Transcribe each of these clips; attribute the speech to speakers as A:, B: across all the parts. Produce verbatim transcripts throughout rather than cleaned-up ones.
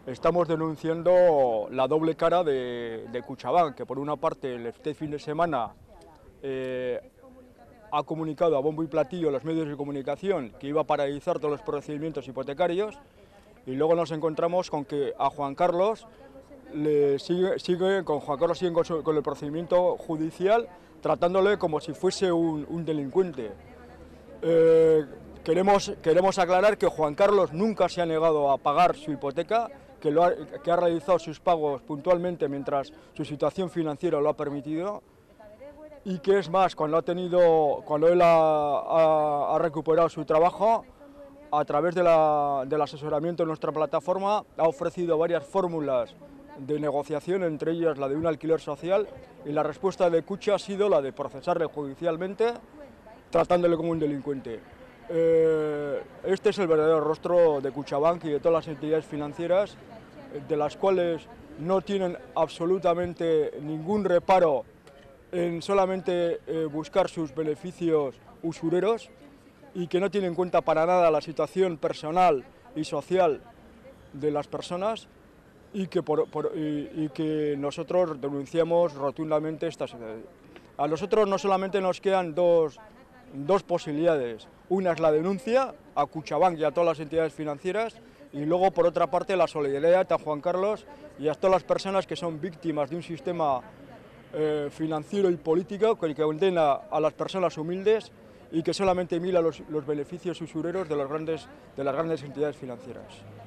A: estamos denunciando la doble cara de, de Kutxabank, que por una parte este fin de semana eh, ha comunicado a bombo y platillo a los medios de comunicación que iba a paralizar todos los procedimientos hipotecarios, y luego nos encontramos con que a Juan Carlos le sigue, sigue con Juan Carlos sigue con, su, con el procedimiento judicial, tratándole como si fuese un, un delincuente. Eh, queremos, queremos aclarar que Juan Carlos nunca se ha negado a pagar su hipoteca, que, lo ha, que ha realizado sus pagos puntualmente mientras su situación financiera lo ha permitido, y que es más, cuando, ha tenido, cuando él ha, ha, ha recuperado su trabajo, a través de la, del asesoramiento de nuestra plataforma, ha ofrecido varias fórmulas de negociación, entre ellas la de un alquiler social, y la respuesta de Kutxa ha sido la de procesarle judicialmente, tratándole como un delincuente. Eh, este es el verdadero rostro de Kutxabank y de todas las entidades financieras, de las cuales no tienen absolutamente ningún reparo en solamente eh, buscar sus beneficios usureros, y que no tienen en cuenta para nada la situación personal y social de las personas, y que, por, por, y, y que nosotros denunciamos rotundamente esta situación. A nosotros no solamente nos quedan dos, dos posibilidades: una es la denuncia a Kutxabank y a todas las entidades financieras, y luego por otra parte la solidaridad a Juan Carlos y a todas las personas que son víctimas de un sistema eh, financiero y político que condena a las personas humildes y que solamente mira los, los beneficios usureros de, los grandes, de las grandes entidades financieras.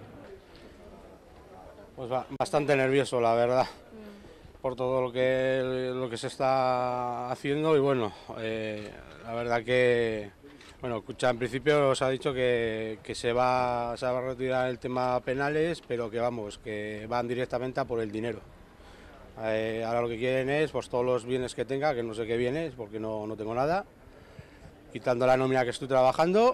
B: Pues bastante nervioso, la verdad, por todo lo que, lo que se está haciendo, y bueno, eh, la verdad que, bueno, Kutxa en principio os ha dicho que, que se, va, se va a retirar el tema penales, pero que vamos, que van directamente a por el dinero. Eh, ahora lo que quieren es pues todos los bienes que tenga, que no sé qué bienes, porque no, no tengo nada, quitando la nómina que estoy trabajando,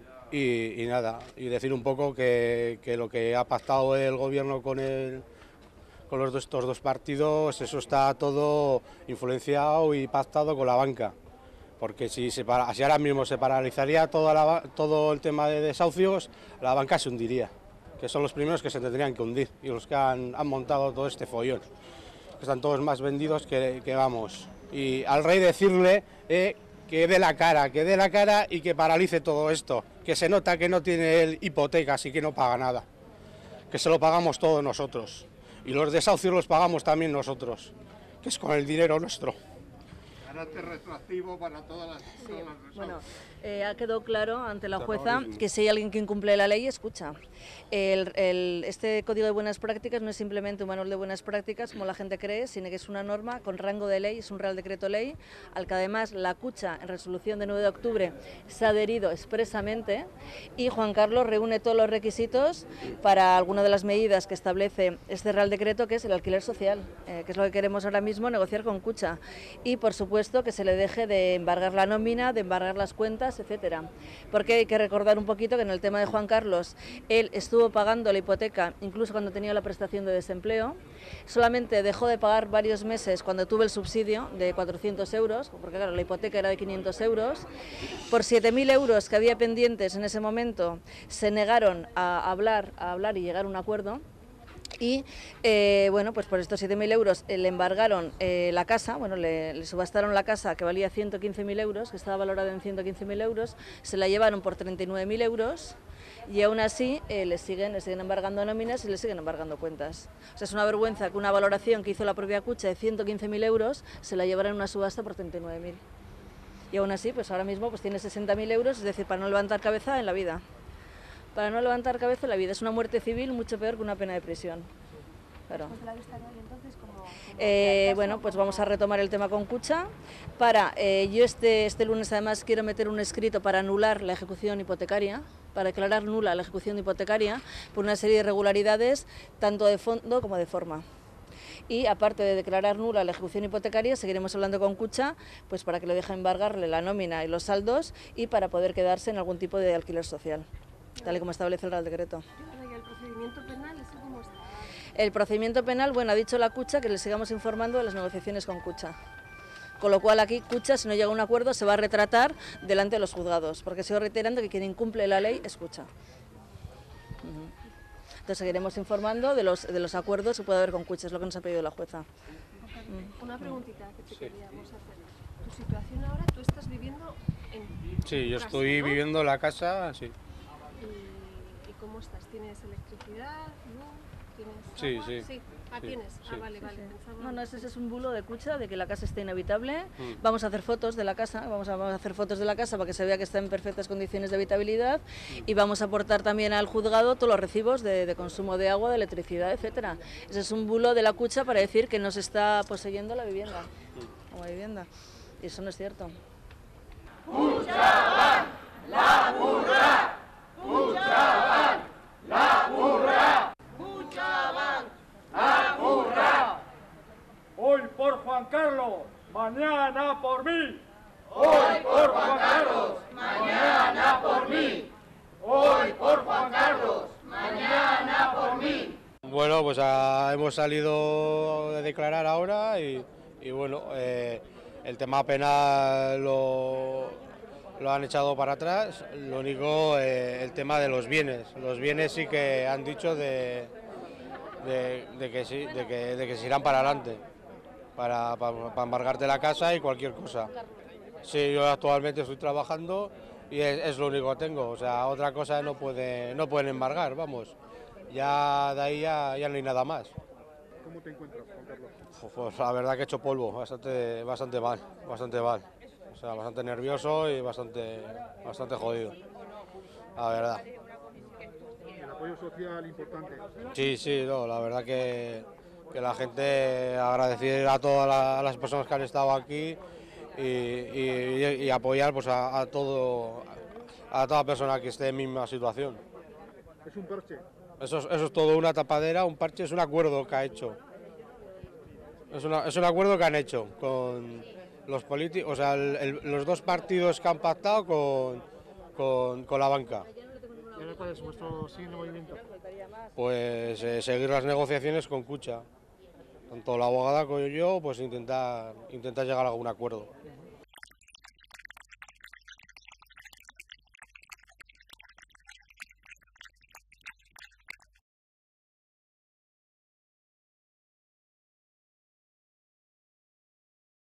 B: y, y nada, y decir un poco que, que lo que ha pactado el gobierno con, el, con los dos, estos dos partidos, eso está todo influenciado y pactado con la banca, porque si, se para, si ahora mismo se paralizaría toda la, todo el tema de desahucios, la banca se hundiría, que son los primeros que se tendrían que hundir y los que han, han montado todo este follón, que están todos más vendidos que, que vamos. Y al rey decirle eh, que dé la cara, que dé la cara y que paralice todo esto, que se nota que no tiene él hipotecas y que no paga nada, que se lo pagamos todos nosotros, y los desahucios los pagamos también nosotros, que es con el dinero nuestro.
C: Carácter retroactivo para todas las, sí, todas las
D: bueno, eh, ha quedado claro ante la jueza que si hay alguien que incumple la ley, escucha. El, el, este Código de Buenas Prácticas no es simplemente un manual de buenas prácticas, como la gente cree, sino que es una norma con rango de ley, es un Real Decreto Ley, al que además la Kutxa, en resolución de nueve de octubre, se ha adherido expresamente, y Juan Carlos reúne todos los requisitos para alguna de las medidas que establece este Real Decreto, que es el alquiler social, eh, que es lo que queremos ahora mismo negociar con Kutxa, y por supuesto que se le deje de embargar la nómina, de embargar las cuentas, etcétera. Porque hay que recordar un poquito que en el tema de Juan Carlos, él estuvo pagando la hipoteca incluso cuando tenía la prestación de desempleo, solamente dejó de pagar varios meses cuando tuve el subsidio de cuatrocientos euros, porque claro, la hipoteca era de quinientos euros, por siete mil euros que había pendientes en ese momento, se negaron a hablar, a hablar y llegar a un acuerdo. Y eh, bueno, pues por estos siete mil euros eh, le embargaron eh, la casa, bueno, le, le subastaron la casa que valía ciento quince mil euros, que estaba valorada en ciento quince mil euros, se la llevaron por treinta y nueve mil euros, y aún así eh, le, siguen, le siguen embargando nóminas y le siguen embargando cuentas. O sea, es una vergüenza que una valoración que hizo la propia Kutxa de ciento quince mil euros se la llevaran en una subasta por treinta y nueve mil. Y aún así, pues ahora mismo pues tiene sesenta mil euros, es decir, para no levantar cabeza en la vida. Para no levantar cabeza en la vida. Es una muerte civil mucho peor que una pena de prisión. Claro. Eh, bueno, pues vamos a retomar el tema con Kutxa. Para, eh, yo este, este lunes además quiero meter un escrito para anular la ejecución hipotecaria, para declarar nula la ejecución hipotecaria por una serie de irregularidades, tanto de fondo como de forma. Y aparte de declarar nula la ejecución hipotecaria, seguiremos hablando con Kutxa pues para que le deje embargarle la nómina y los saldos y para poder quedarse en algún tipo de alquiler social, tal y como establece el Real Decreto.
E: ¿Y el procedimiento penal, eso cómo está?
D: El procedimiento penal, bueno, ha dicho la Kutxa que le sigamos informando de las negociaciones con Kutxa. Con lo cual aquí Kutxa, si no llega a un acuerdo, se va a retratar delante de los juzgados, porque sigo reiterando que quien incumple la ley es Kutxa. Uh-huh. Entonces seguiremos informando de los, de los acuerdos que puede haber con Kutxa, es lo que nos ha pedido la jueza.
E: Una preguntita que te
D: Sí.
E: queríamos hacer. Tu situación ahora, tú estás viviendo en
B: Sí, yo
E: casa,
B: estoy
E: ¿no?
B: viviendo en la casa, sí.
E: ¿Y, y cómo estás? ¿Tienes electricidad, luz? ¿Tienes
B: Sí,
E: agua?
B: sí.
E: Sí. Ah,
B: Sí,
E: tienes.
B: sí.
E: Ah, vale, vale. Pensaba-
D: No, no, ese es un bulo de Kutxa, de que la casa esté inhabitable.
B: Mm.
D: Vamos a hacer fotos de la casa, vamos a, vamos a hacer fotos de la casa para que se vea que está en perfectas condiciones de habitabilidad y vamos a aportar también al juzgado todos los recibos de, de consumo de agua, de electricidad, etcétera. Ese es un bulo de la Kutxa para decir que no se está poseyendo la vivienda, o la vivienda. Y eso no es cierto.
A: Hoy por Juan Carlos, mañana por mí. Hoy por Juan Carlos, mañana por mí. Hoy por Juan Carlos, mañana por mí.
B: Bueno, pues ah, hemos salido de declarar ahora y, y bueno, eh, el tema penal lo, lo han echado para atrás, lo único eh, el tema de los bienes. Los bienes sí que han dicho de, de, de que, sí, de, que, de que se irán para adelante, para, para, para embargarte la casa y cualquier cosa. Sí, yo actualmente estoy trabajando y es, es lo único que tengo, o sea, otra cosa no, puede, no pueden embargar, vamos. Ya de ahí ya, ya no hay nada más.
C: ¿Cómo te encuentras, Juan Carlos?
B: Pues la verdad que he hecho polvo, bastante, bastante mal, bastante mal. O sea, bastante nervioso y bastante, bastante jodido, la verdad.
C: El apoyo social importante.
B: Sí, sí, no, la verdad que, que la gente, agradecer a todas la- las personas que han estado aquí y, y- y apoyar pues, a, a todo, a toda persona que esté en mi misma situación.
C: Es un parche.
B: Eso es, eso es todo una tapadera, un parche, es un acuerdo que ha hecho. Es, una- es un acuerdo que han hecho con los políticos, o sea, el- el- los dos partidos que han pactado con, con, con la banca.
C: ¿Y ahora cuál es vuestro siguiente movimiento?
B: Pues eh, seguir las negociaciones con Kutxa. Tanto la abogada como yo, pues intentar, intentar llegar a algún acuerdo.